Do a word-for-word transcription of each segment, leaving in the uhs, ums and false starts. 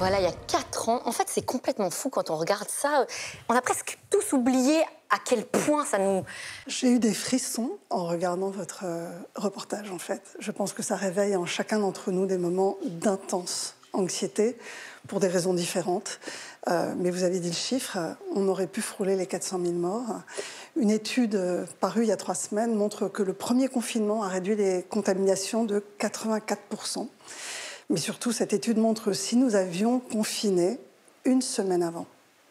Voilà, il y a quatre ans. En fait, c'est complètement fou quand on regarde ça. On a presque tous oublié à quel point ça nous... J'ai eu des frissons en regardant votre euh, reportage, en fait. Je pense que ça réveille en chacun d'entre nous des moments d'intense anxiété pour des raisons différentes. Euh, mais vous avez dit le chiffre, on aurait pu frôler les quatre cent mille morts. Une étude euh, parue il y a trois semaines montre que le premier confinement a réduit les contaminations de quatre-vingt-quatre pour cent. Mais surtout, cette étude montre que si nous avions confiné une semaine avant,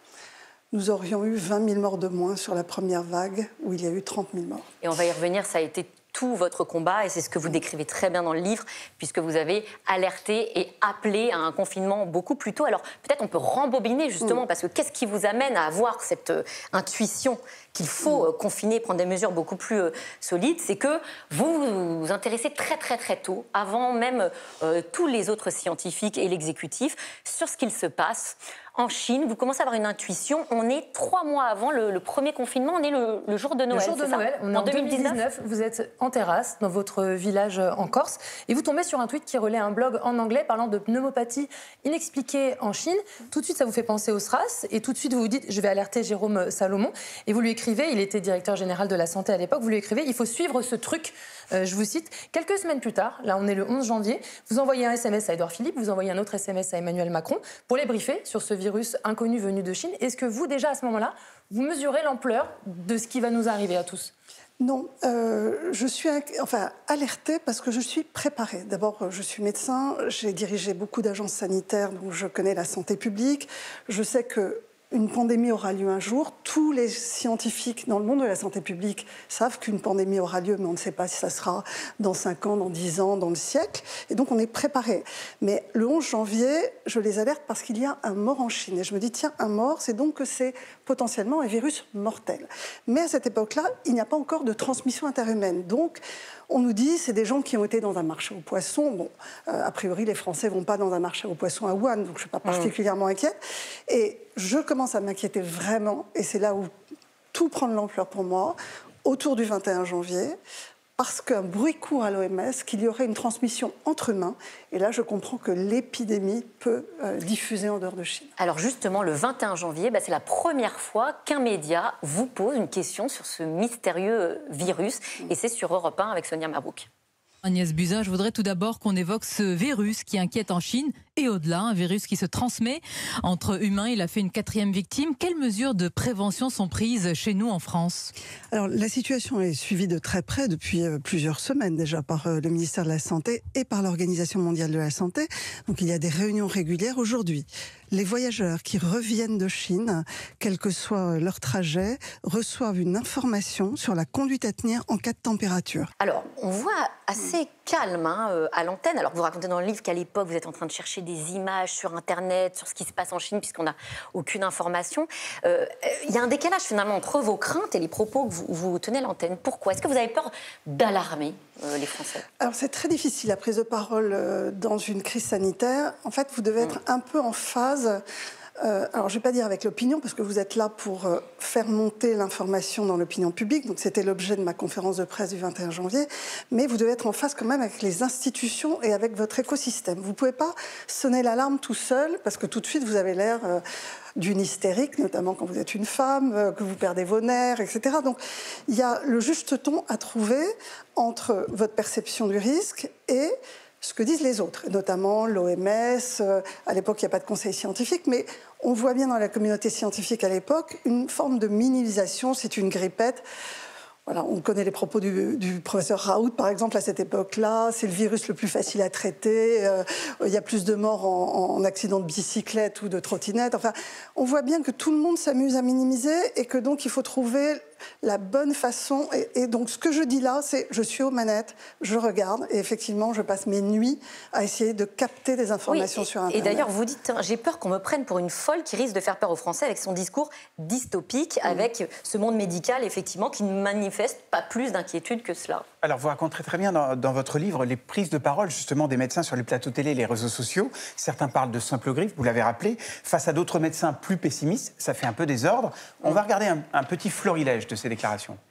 nous aurions eu vingt mille morts de moins sur la première vague, où il y a eu trente mille morts. Et on va y revenir, ça a été tout votre combat, et c'est ce que vous décrivez très bien dans le livre, puisque vous avez alerté et appelé à un confinement beaucoup plus tôt. Alors peut-être on peut rembobiner justement, mmh. parce que qu'est-ce qui vous amène à avoir cette euh, intuition qu'il faut euh, confiner, prendre des mesures beaucoup plus euh, solides? C'est que vous, vous vous intéressez très très très tôt, avant même euh, tous les autres scientifiques et l'exécutif, sur ce qu'il se passe en Chine. Vous commencez à avoir une intuition. On est trois mois avant le, le premier confinement. On est le, le jour de Noël. Le jour de Noël. On est en, en deux mille dix-neuf. Vous êtes en terrasse dans votre village en Corse et vous tombez sur un tweet qui relaie un blog en anglais parlant de pneumopathie inexpliquée en Chine. Tout de suite, ça vous fait penser au SRAS et tout de suite, vous vous dites, je vais alerter Jérôme Salomon. Et vous lui écrivez, il était directeur général de la santé à l'époque, vous lui écrivez, il faut suivre ce truc. Euh, je vous cite, quelques semaines plus tard, là on est le onze janvier, vous envoyez un S M S à Édouard Philippe, vous envoyez un autre S M S à Emmanuel Macron pour les briefer sur ce virus inconnu venu de Chine. Est-ce que vous, déjà à ce moment-là, vous mesurez l'ampleur de ce qui va nous arriver à tous ? Non, euh, je suis enfin, alertée parce que je suis préparée. D'abord, je suis médecin, j'ai dirigé beaucoup d'agences sanitaires, donc je connais la santé publique. Je sais que une pandémie aura lieu un jour. Tous les scientifiques dans le monde de la santé publique savent qu'une pandémie aura lieu, mais on ne sait pas si ça sera dans cinq ans, dans dix ans, dans le siècle. Et donc, on est préparé. Mais le onze janvier, je les alerte parce qu'il y a un mort en Chine. Et je me dis, tiens, un mort, c'est donc que c'est potentiellement un virus mortel. Mais à cette époque-là, il n'y a pas encore de transmission interhumaine. Donc, on nous dit, c'est des gens qui ont été dans un marché aux poissons. Bon, euh, a priori, les Français ne vont pas dans un marché aux poissons à Wuhan, donc je ne suis pas particulièrement inquiète. Et je commence à m'inquiéter vraiment, et c'est là où tout prend de l'ampleur pour moi, autour du vingt et un janvier, parce qu'un bruit court à l'O M S qu'il y aurait une transmission entre humains. Et là, je comprends que l'épidémie peut euh, diffuser en dehors de Chine. Alors justement, le vingt et un janvier, bah, c'est la première fois qu'un média vous pose une question sur ce mystérieux virus. Mmh. Et c'est sur Europe un avec Sonia Mabrouk. Agnès Buzyn, je voudrais tout d'abord qu'on évoque ce virus qui inquiète en Chine et au-delà, un virus qui se transmet entre humains. Il a fait une quatrième victime. Quelles mesures de prévention sont prises chez nous en France ? Alors, la situation est suivie de très près depuis plusieurs semaines déjà par le ministère de la Santé et par l'Organisation mondiale de la santé. Donc, il y a des réunions régulières. Aujourd'hui, les voyageurs qui reviennent de Chine, quel que soit leur trajet, reçoivent une information sur la conduite à tenir en cas de température. Alors, on voit assez calme hein, à l'antenne. Alors, vous racontez dans le livre qu'à l'époque, vous êtes en train de chercher des images sur Internet, sur ce qui se passe en Chine, puisqu'on n'a aucune information. Euh, il y a un décalage, finalement, entre vos craintes et les propos que vous, vous tenez à l'antenne. Pourquoi ? Est-ce que vous avez peur d'alarmer euh, les Français ? Alors, c'est très difficile, la prise de parole euh, dans une crise sanitaire. En fait, vous devez être mmh. un peu en phase... Euh, alors, je ne vais pas dire avec l'opinion, parce que vous êtes là pour euh, faire monter l'information dans l'opinion publique. Donc, c'était l'objet de ma conférence de presse du vingt et un janvier. Mais vous devez être en phase quand même avec les institutions et avec votre écosystème. Vous ne pouvez pas sonner l'alarme tout seul, parce que tout de suite, vous avez l'air euh, d'une hystérique, notamment quand vous êtes une femme, euh, que vous perdez vos nerfs, et cetera. Donc, il y a le juste ton à trouver entre votre perception du risque et ce que disent les autres, notamment l'O M S. Euh, à l'époque, il n'y a pas de conseil scientifique, mais on voit bien dans la communauté scientifique à l'époque une forme de minimisation, c'est une grippette. Voilà, on connaît les propos du, du professeur Raoult, par exemple, à cette époque-là. C'est le virus le plus facile à traiter. Euh, il y a plus de morts en, en accident de bicyclette ou de trottinette. Enfin, on voit bien que tout le monde s'amuse à minimiser et que donc il faut trouver la bonne façon. Et, et donc, ce que je dis là, c'est je suis aux manettes, je regarde, et effectivement, je passe mes nuits à essayer de capter des informations oui, et, sur Internet. Et d'ailleurs, vous dites, hein, j'ai peur qu'on me prenne pour une folle qui risque de faire peur aux Français avec son discours dystopique, mmh. avec ce monde médical, effectivement, qui ne manifeste pas plus d'inquiétude que cela. Alors, vous racontez très bien dans, dans votre livre les prises de parole, justement, des médecins sur les plateaux télé et les réseaux sociaux. Certains parlent de simple grippe, vous l'avez rappelé. Face à d'autres médecins plus pessimistes, ça fait un peu désordre. On va regarder un, un petit florilège de ces déclarations.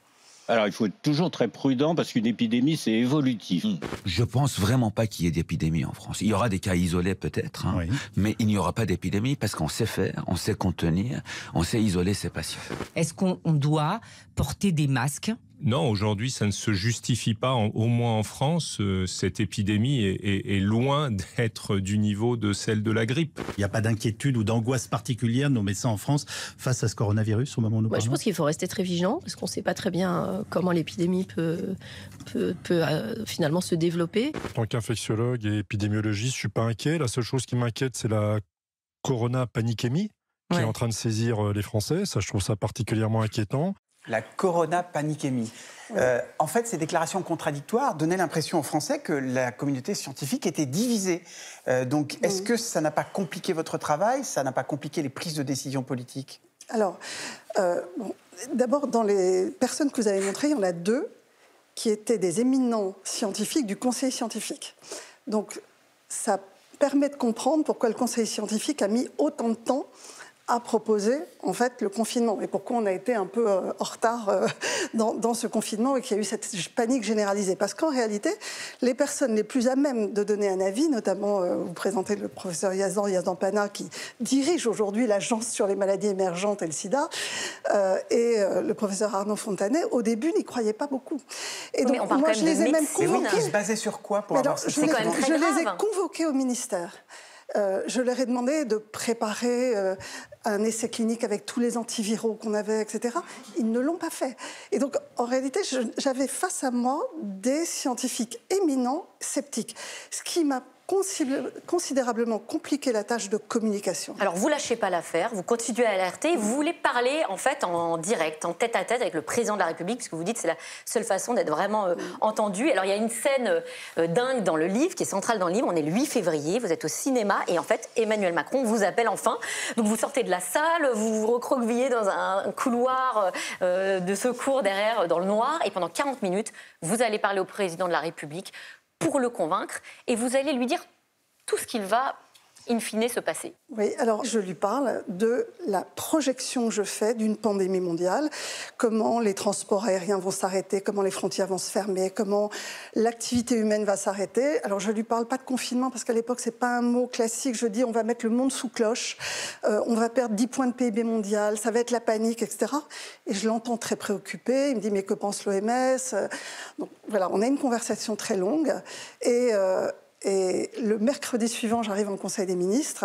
Alors, il faut être toujours très prudent parce qu'une épidémie, c'est évolutif. Mmh. Je pense vraiment pas qu'il y ait d'épidémie en France. Il y aura des cas isolés peut-être, hein, oui. mais il n'y aura pas d'épidémie parce qu'on sait faire, on sait contenir, on sait isoler ses patients. Est-ce qu'on doit porter des masques ? Non, aujourd'hui, ça ne se justifie pas, en, au moins en France. Euh, cette épidémie est, est, est loin d'être du niveau de celle de la grippe. Il n'y a pas d'inquiétude ou d'angoisse particulière, nos médecins en France, face à ce coronavirus au moment où nous parlons ? Je pense qu'il faut rester très vigilant, parce qu'on ne sait pas très bien euh, comment l'épidémie peut, peut, peut euh, finalement se développer. En tant qu'infectiologue et épidémiologiste, je ne suis pas inquiet. La seule chose qui m'inquiète, c'est la corona paniquémie qui ouais. est en train de saisir les Français. Ça, je trouve ça particulièrement inquiétant. La corona paniquémie. Euh, en fait, ces déclarations contradictoires donnaient l'impression aux Français que la communauté scientifique était divisée. Euh, donc, est-ce que ça n'a pas compliqué votre travail ? Ça n'a pas compliqué les prises de décision politiques ? Alors, euh, bon, d'abord, dans les personnes que vous avez montrées, il y en a deux qui étaient des éminents scientifiques du Conseil scientifique. Donc, ça permet de comprendre pourquoi le Conseil scientifique a mis autant de temps à proposer en fait le confinement et pourquoi on a été un peu euh, en retard euh, dans, dans ce confinement et qu'il y a eu cette panique généralisée. Parce qu'en réalité, les personnes les plus à même de donner un avis, notamment euh, vous présentez le professeur Yazdan Yazdan-Pana qui dirige aujourd'hui l'Agence sur les maladies émergentes et le sida, euh, et euh, le professeur Arnaud Fontanet, au début n'y croyaient pas beaucoup. Et donc moi je les ai même convoqués. Ils se basaient sur quoi pour avoir alors, je, les, je les ai convoqués au ministère. Euh, je leur ai demandé de préparer euh, un essai clinique avec tous les antiviraux qu'on avait, et cetera. Ils ne l'ont pas fait. Et donc, en réalité, je, j'avais face à moi des scientifiques éminents sceptiques, ce qui m'a considérablement compliqué la tâche de communication. Alors, vous lâchez pas l'affaire, vous continuez à alerter, vous voulez parler en fait en direct, en tête-à-tête avec le président de la République, parce que vous dites que c'est la seule façon d'être vraiment euh, entendu. Alors, il y a une scène euh, dingue dans le livre, qui est centrale dans le livre. On est le huit février, vous êtes au cinéma, et en fait, Emmanuel Macron vous appelle enfin. Donc, vous sortez de la salle, vous vous recroquevillez dans un couloir euh, de secours derrière, dans le noir, et pendant quarante minutes, vous allez parler au président de la République pour le convaincre, et vous allez lui dire tout ce qu'il va, in fine, se passer. Oui, alors je lui parle de la projection que je fais d'une pandémie mondiale, comment les transports aériens vont s'arrêter, comment les frontières vont se fermer, comment l'activité humaine va s'arrêter. Alors je lui parle pas de confinement, parce qu'à l'époque, c'est pas un mot classique. Je dis, on va mettre le monde sous cloche, euh, on va perdre dix points de P I B mondial, ça va être la panique, et cetera. Et je l'entends très préoccupé, il me dit, mais que pense l'O M S ? Donc voilà, on a une conversation très longue, et... Euh, Et le mercredi suivant, j'arrive en Conseil des ministres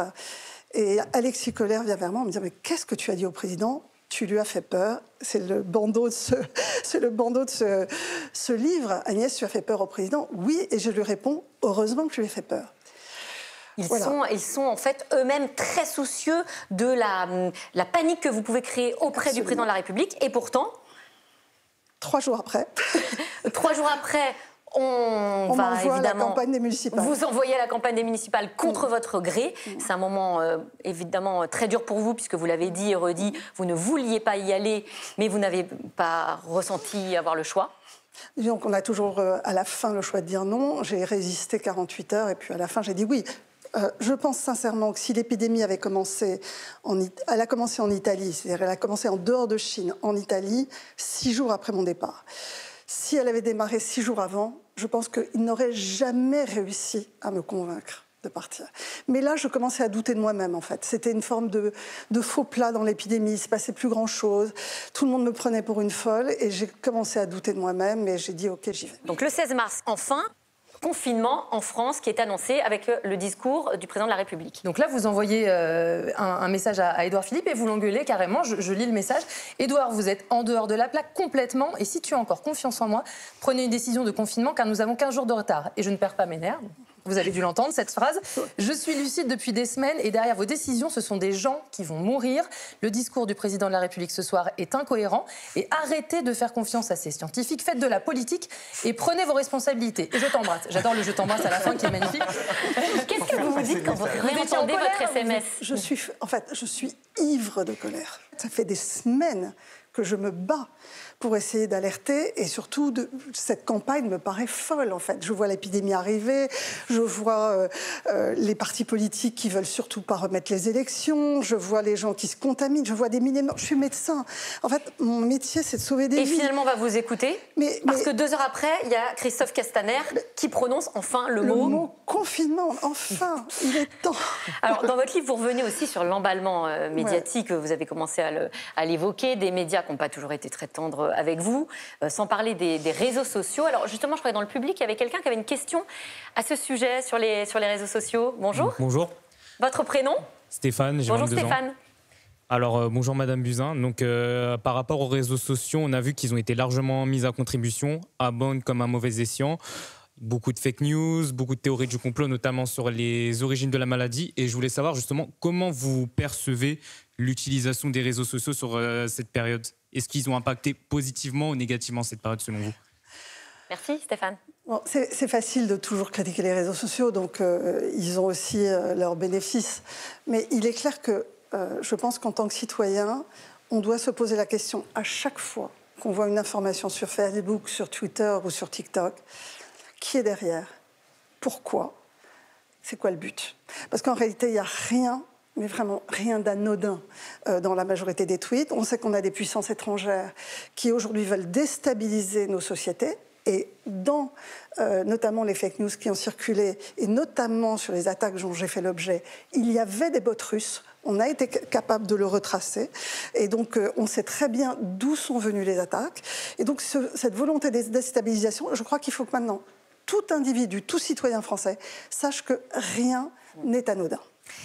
et Alexis Kohler vient vers moi en me disant « Mais qu'est-ce que tu as dit au président ? Tu lui as fait peur. » C'est le bandeau de ce, c'est le bandeau de ce, ce livre. « Agnès, tu as fait peur au président ?» Oui, et je lui réponds « Heureusement que je lui ai fait peur. » Ils, voilà. sont, ils sont en fait eux-mêmes très soucieux de la, la panique que vous pouvez créer auprès Absolument. Du président de la République. Et pourtant... Trois jours après... Trois jours après... On, on va évidemment la campagne des municipales. Vous envoyez à la campagne des municipales contre mmh. votre gré. Mmh. C'est un moment euh, évidemment très dur pour vous, puisque vous l'avez dit et redit, vous ne vouliez pas y aller, mais vous n'avez pas ressenti avoir le choix. Donc on a toujours euh, à la fin le choix de dire non. J'ai résisté quarante-huit heures et puis à la fin j'ai dit oui. Euh, je pense sincèrement que si l'épidémie avait commencé en, elle a commencé en Italie, c'est-à-dire elle a commencé en dehors de Chine, en Italie, six jours après mon départ. Si elle avait démarré six jours avant, je pense qu'il n'aurait jamais réussi à me convaincre de partir. Mais là, je commençais à douter de moi-même, en fait. C'était une forme de, de faux plat dans l'épidémie. Il ne se passait plus grand-chose. Tout le monde me prenait pour une folle. Et j'ai commencé à douter de moi-même. Et j'ai dit, OK, j'y vais. Donc le seize mars, enfin... confinement en France qui est annoncé avec le discours du président de la République. Donc là, vous envoyez euh, un, un message à, à Édouard Philippe et vous l'engueulez carrément. Je, je lis le message. Édouard, vous êtes en dehors de la plaque complètement et si tu as encore confiance en moi, prenez une décision de confinement car nous avons quinze jours de retard. Et je ne perds pas mes nerfs. Vous avez dû l'entendre, cette phrase. Je suis lucide depuis des semaines et derrière vos décisions, ce sont des gens qui vont mourir. Le discours du président de la République ce soir est incohérent. Et arrêtez de faire confiance à ces scientifiques. Faites de la politique et prenez vos responsabilités. Et je t'embrasse. J'adore le je t'embrasse à la fin qui est magnifique. Qu'est-ce que vous vous dites quand vous réentendez votre S M S ? Je suis, en fait, je suis ivre de colère. Ça fait des semaines que je me bats pour essayer d'alerter, et surtout, de, cette campagne me paraît folle, en fait. Je vois l'épidémie arriver, je vois euh, euh, les partis politiques qui veulent surtout pas remettre les élections, je vois les gens qui se contaminent, je vois des milliers de morts. Je suis médecin. En fait, mon métier, c'est de sauver des et vies. Et finalement, on va vous écouter, mais, parce mais, que deux heures après, il y a Christophe Castaner mais, qui prononce enfin le, le mot... Le mot confinement, enfin, il est temps. Alors, dans votre livre, vous revenez aussi sur l'emballement euh, médiatique, ouais. Vous avez commencé à l'évoquer, des médias qui n'ont pas toujours été très tendres avec vous, euh, sans parler des, des réseaux sociaux. Alors justement, je crois que dans le public, il y avait quelqu'un qui avait une question à ce sujet sur les, sur les réseaux sociaux. Bonjour. Bonjour. Votre prénom? Stéphane, j'ai Bonjour vingt-deux Stéphane. ans. Alors euh, bonjour Madame Buzyn. Donc euh, par rapport aux réseaux sociaux, on a vu qu'ils ont été largement mis à contribution, à bon comme à mauvais escient. Beaucoup de fake news, beaucoup de théories du complot, notamment sur les origines de la maladie. Et je voulais savoir justement comment vous percevez l'utilisation des réseaux sociaux sur euh, cette période. Est-ce qu'ils ont impacté positivement ou négativement cette période selon vous? Merci Stéphane. Bon, c'est facile de toujours critiquer les réseaux sociaux, donc euh, ils ont aussi euh, leurs bénéfices. Mais il est clair que euh, je pense qu'en tant que citoyen, on doit se poser la question à chaque fois qu'on voit une information sur Facebook, sur Twitter ou sur TikTok, qui est derrière? Pourquoi? C'est quoi le but? Parce qu'en réalité, il n'y a rien, mais vraiment rien d'anodin euh, dans la majorité des tweets. On sait qu'on a des puissances étrangères qui aujourd'hui veulent déstabiliser nos sociétés. Et dans euh, notamment les fake news qui ont circulé, et notamment sur les attaques dont j'ai fait l'objet, il y avait des bots russes. On a été capable de le retracer. Et donc, euh, on sait très bien d'où sont venues les attaques. Et donc, ce, cette volonté de déstabilisation, je crois qu'il faut que maintenant, tout individu, tout citoyen français, sache que rien n'est anodin.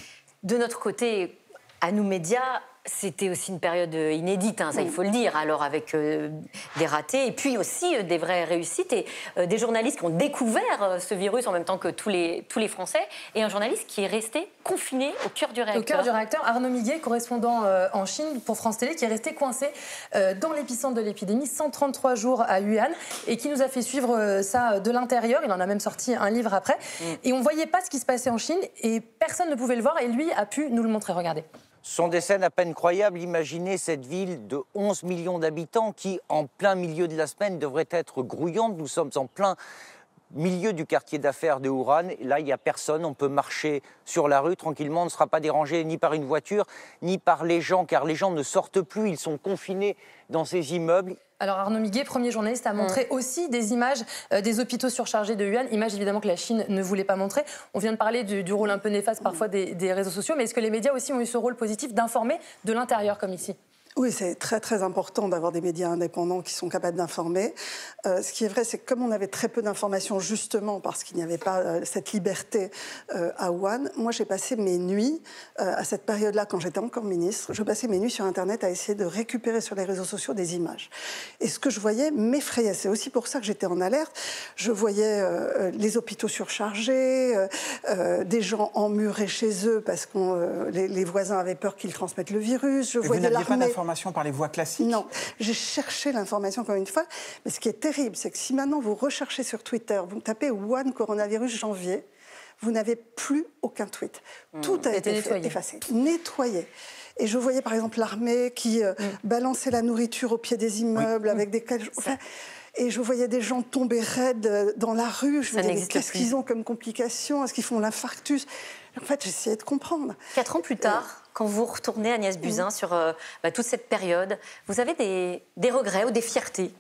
De notre côté, à nous médias, c'était aussi une période inédite, hein, ça il faut le dire, alors avec euh, des ratés et puis aussi euh, des vraies réussites et euh, des journalistes qui ont découvert euh, ce virus en même temps que tous les, tous les Français et un journaliste qui est resté confiné au cœur du réacteur. Au cœur du réacteur, Arnaud Miguet, correspondant euh, en Chine pour France Télé, qui est resté coincé euh, dans l'épicentre de l'épidémie, cent trente-trois jours à Wuhan, et qui nous a fait suivre euh, ça de l'intérieur. Il en a même sorti un livre après. Mm. Et on ne voyait pas ce qui se passait en Chine et personne ne pouvait le voir et lui a pu nous le montrer. Regardez. Ce sont des scènes à peine croyables. Imaginez cette ville de onze millions d'habitants qui, en plein milieu de la semaine, devrait être grouillante. Nous sommes en plein milieu du quartier d'affaires de Wuhan. Là, il n'y a personne. On peut marcher sur la rue tranquillement. On ne sera pas dérangé ni par une voiture, ni par les gens, car les gens ne sortent plus. Ils sont confinés dans ces immeubles. Alors Arnaud Miguet, premier journaliste, a montré mmh. aussi des images euh, des hôpitaux surchargés de Wuhan, images évidemment que la Chine ne voulait pas montrer. On vient de parler du, du rôle un peu néfaste parfois des, des réseaux sociaux, mais est-ce que les médias aussi ont eu ce rôle positif d'informer de l'intérieur comme ici ? Oui, c'est très très important d'avoir des médias indépendants qui sont capables d'informer. Euh, ce qui est vrai, c'est que comme on avait très peu d'informations, justement parce qu'il n'y avait pas euh, cette liberté euh, à Wuhan, moi j'ai passé mes nuits, euh, à cette période-là, quand j'étais encore ministre, je passais mes nuits sur Internet à essayer de récupérer sur les réseaux sociaux des images. Et ce que je voyais m'effrayait. C'est aussi pour ça que j'étais en alerte. Je voyais euh, les hôpitaux surchargés, euh, euh, des gens emmurés chez eux parce que euh, les, les voisins avaient peur qu'ils transmettent le virus. Je Et voyais l'armée... par les voies classiques? Non, j'ai cherché l'information encore une fois, mais ce qui est terrible, c'est que si maintenant vous recherchez sur Twitter, vous tapez Wuhan coronavirus janvier, vous n'avez plus aucun tweet. Mmh. Tout a été nettoyé. effacé, nettoyé. Et je voyais par exemple l'armée qui euh, mmh. balançait la nourriture au pied des immeubles oui. avec mmh. des cages. Enfin, et je voyais des gens tomber raides dans la rue. Je me disais, qu'est-ce qu'ils ont comme complications? Est-ce qu'ils font l'infarctus? En fait, j'essayais de comprendre. Quatre ans plus tard, euh... quand vous retournez, Agnès Buzyn, mmh. sur euh, bah, toute cette période, vous avez des, des regrets ou des fiertés?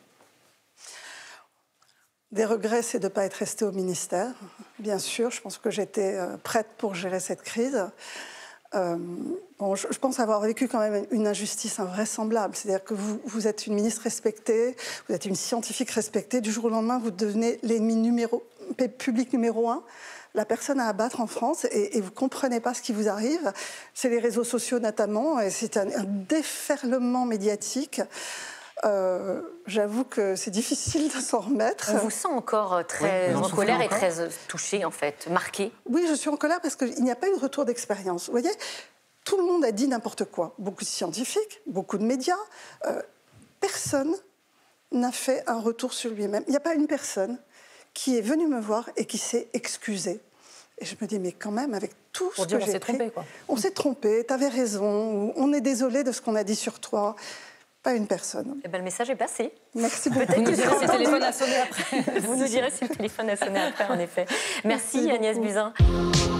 Des regrets, c'est de ne pas être restée au ministère. Bien sûr, je pense que j'étais euh, prête pour gérer cette crise. Euh, bon, je, je pense avoir vécu quand même une injustice invraisemblable. C'est-à-dire que vous, vous êtes une ministre respectée, vous êtes une scientifique respectée. Du jour au lendemain, vous devenez l'ennemi numéro, public numéro un. La personne à abattre en France et, et vous ne comprenez pas ce qui vous arrive. C'est les réseaux sociaux notamment, et c'est un, un déferlement médiatique. Euh, J'avoue que c'est difficile de s'en remettre. On vous sent encore très oui, en colère encore. Et très touchée, en fait, marquée. Oui, je suis en colère parce qu'il n'y a pas eu de retour d'expérience. Vous voyez, tout le monde a dit n'importe quoi. Beaucoup de scientifiques, beaucoup de médias. Euh, personne n'a fait un retour sur lui-même. Il n'y a pas une personne qui est venue me voir et qui s'est excusée. Et je me dis, mais quand même, avec tout Pour ce dire que on j'ai s'est pris... trompé, quoi. On s'est trompé, t'avais raison, on est désolé de ce qu'on a dit sur toi. pas une personne. Eh ben, le message est passé. Merci beaucoup. Vous nous direz si le téléphone a sonné après. Vous nous direz si le téléphone a sonné après, en effet. Merci, Merci Agnès Buzyn.